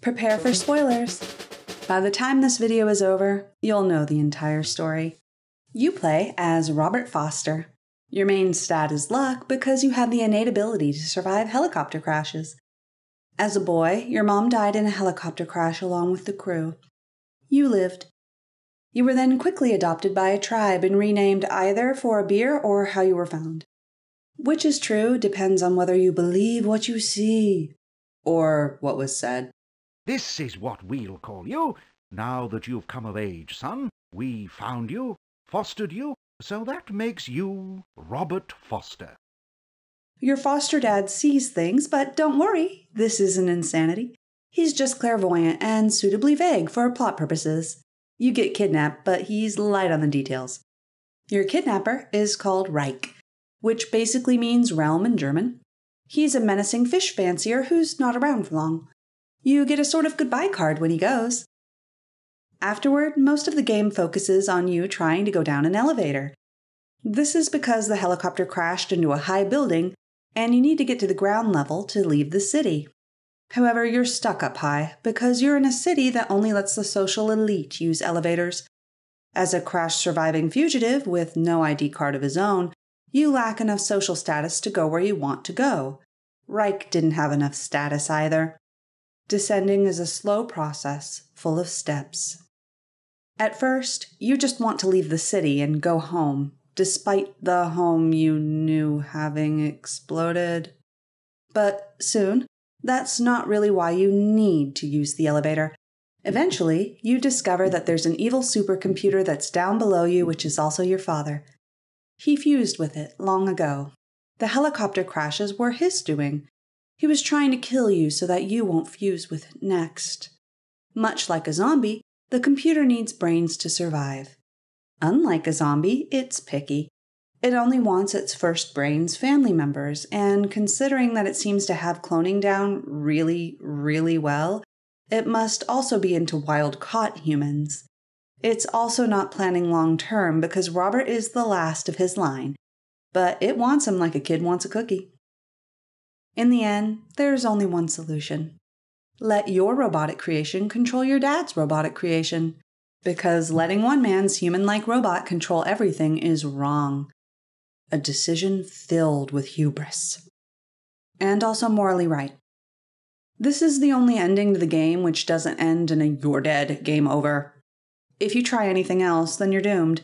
Prepare for spoilers. By the time this video is over, you'll know the entire story. You play as Robert Foster. Your main stat is luck because you have the innate ability to survive helicopter crashes. As a boy, your mom died in a helicopter crash along with the crew. You lived. You were then quickly adopted by a tribe and renamed either for a beer or how you were found. Which is true depends on whether you believe what you see, or what was said. This is what we'll call you. Now that you've come of age, son, we found you, fostered you, so that makes you Robert Foster. Your foster dad sees things, but don't worry, this isn't insanity. He's just clairvoyant and suitably vague for plot purposes. You get kidnapped, but he's light on the details. Your kidnapper is called Reich, which basically means realm in German. He's a menacing fish fancier who's not around for long. You get a sort of goodbye card when he goes. Afterward, most of the game focuses on you trying to go down an elevator. This is because the helicopter crashed into a high building, and you need to get to the ground level to leave the city. However, you're stuck up high because you're in a city that only lets the social elite use elevators. As a crash-surviving fugitive with no ID card of his own, you lack enough social status to go where you want to go. Reich didn't have enough status either. Descending is a slow process, full of steps. At first, you just want to leave the city and go home, despite the home you knew having exploded. But soon, that's not really why you need to use the elevator. Eventually, you discover that there's an evil supercomputer that's down below you, which is also your father. He fused with it long ago. The helicopter crashes were his doing. He was trying to kill you so that you won't fuse with it next. Much like a zombie, the computer needs brains to survive. Unlike a zombie, it's picky. It only wants its first brain's family members, and considering that it seems to have cloning down really, really well, it must also be into wild-caught humans. It's also not planning long-term because Robert is the last of his line, but it wants him like a kid wants a cookie. In the end, there's only one solution. Let your robotic creation control your dad's robotic creation, because letting one man's human-like robot control everything is wrong. A decision filled with hubris. And also morally right. This is the only ending to the game which doesn't end in a "you're dead, game over." If you try anything else, then you're doomed.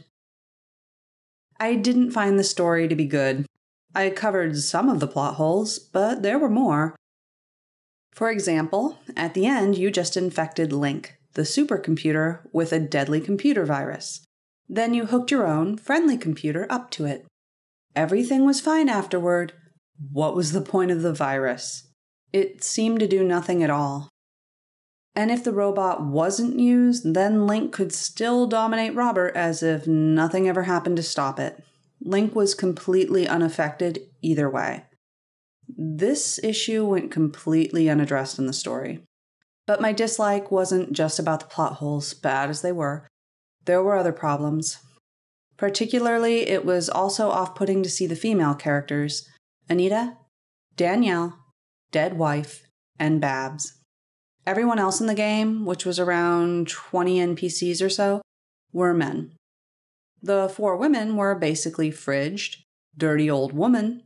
I didn't find the story to be good. I covered some of the plot holes, but there were more. For example, at the end you just infected Link, the supercomputer, with a deadly computer virus. Then you hooked your own, friendly computer up to it. Everything was fine afterward. What was the point of the virus? It seemed to do nothing at all. And if the robot wasn't used, then Link could still dominate Robert as if nothing ever happened to stop it. Link was completely unaffected either way. This issue went completely unaddressed in the story. But my dislike wasn't just about the plot holes, bad as they were. There were other problems. Particularly, it was also off-putting to see the female characters, Anita, Danielle, Dead Wife, and Babs. Everyone else in the game, which was around 20 NPCs or so, were men. The 4 women were basically Fridged, Dirty Old Woman,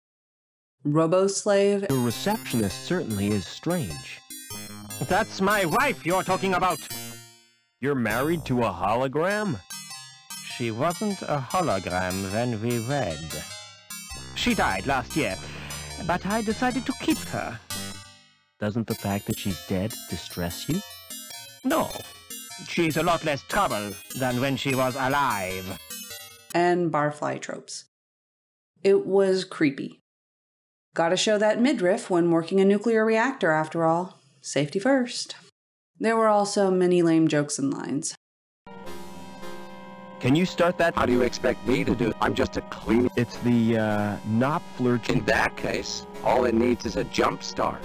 Robo-Slave. Your receptionist certainly is strange. That's my wife you're talking about. You're married to a hologram? She wasn't a hologram when we wed. She died last year, but I decided to keep her. Doesn't the fact that she's dead distress you? No. She's a lot less trouble than when she was alive. And barfly tropes. It was creepy. Gotta show that midriff when working a nuclear reactor after all. Safety first. There were also many lame jokes and lines. Can you start that? How do you expect me to do it? I'm just a clean... It's the, not flirting. In that case, all it needs is a jump start.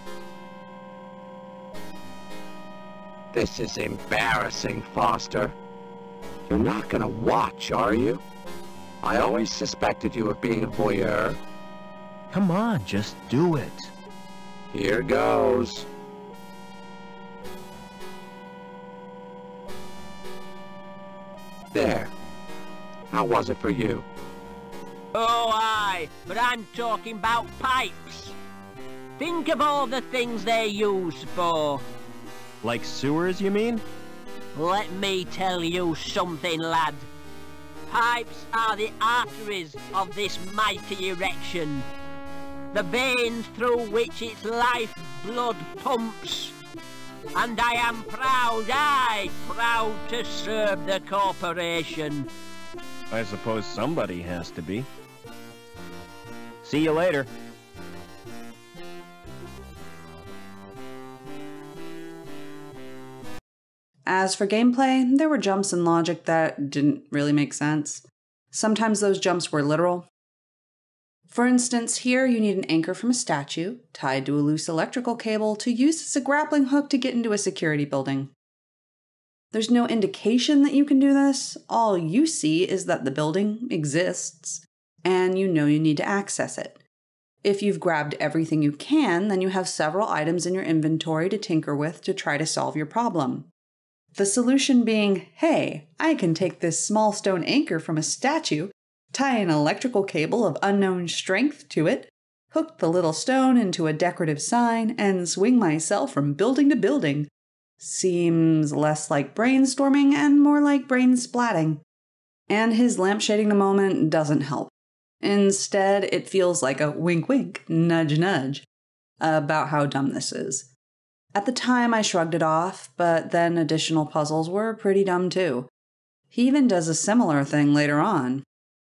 This is embarrassing, Foster. You're not gonna watch, are you? I always suspected you of being a voyeur. Come on, just do it. Here goes. There. How was it for you? Oh, aye, but I'm talking about pipes. Think of all the things they're used for. Like sewers, you mean? Let me tell you something, lad. Pipes are the arteries of this mighty erection. The veins through which its life blood pumps. And I am proud to serve the corporation. I suppose somebody has to be. See you later. As for gameplay, there were jumps in logic that didn't really make sense. Sometimes those jumps were literal. For instance, here you need an anchor from a statue, tied to a loose electrical cable, to use as a grappling hook to get into a security building. There's no indication that you can do this. All you see is that the building exists, and you know you need to access it. If you've grabbed everything you can, then you have several items in your inventory to tinker with to try to solve your problem. The solution being, hey, I can take this small stone anchor from a statue, tie an electrical cable of unknown strength to it, hook the little stone into a decorative sign, and swing myself from building to building. Seems less like brainstorming and more like brain splatting. And his lampshading the moment doesn't help. Instead, it feels like a wink wink, nudge nudge, about how dumb this is. At the time, I shrugged it off, but then additional puzzles were pretty dumb too. He even does a similar thing later on.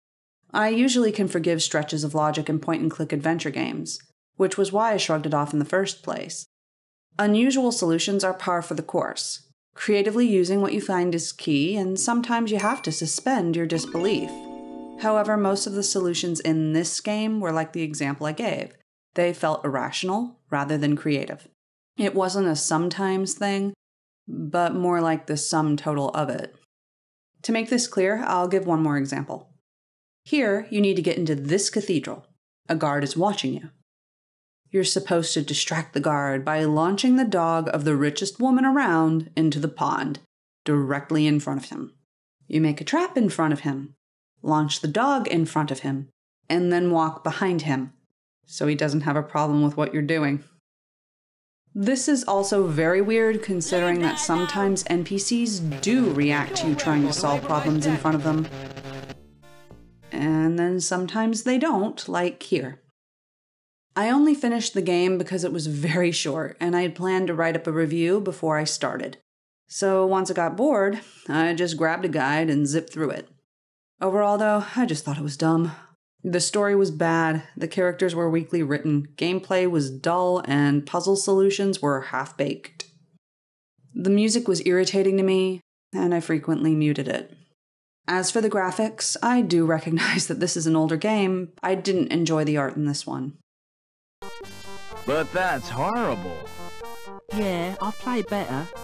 I usually can forgive stretches of logic in point-and-click adventure games, which was why I shrugged it off in the first place. Unusual solutions are par for the course. Creatively using what you find is key, and sometimes you have to suspend your disbelief. However, most of the solutions in this game were like the example I gave. They felt irrational rather than creative. It wasn't a sometimes thing, but more like the sum total of it. To make this clear, I'll give one more example. Here, you need to get into this cathedral. A guard is watching you. You're supposed to distract the guard by launching the dog of the richest woman around into the pond, directly in front of him. You make a trap in front of him, launch the dog in front of him, and then walk behind him, so he doesn't have a problem with what you're doing. This is also very weird considering that sometimes NPCs do react to you trying to solve problems in front of them. And then sometimes they don't, like here. I only finished the game because it was very short and I had planned to write up a review before I started. So once I got bored, I just grabbed a guide and zipped through it. Overall though, I just thought it was dumb. The story was bad, the characters were weakly written, gameplay was dull, and puzzle solutions were half-baked. The music was irritating to me, and I frequently muted it. As for the graphics, I do recognize that this is an older game. I didn't enjoy the art in this one. But that's horrible. Yeah, I've played better.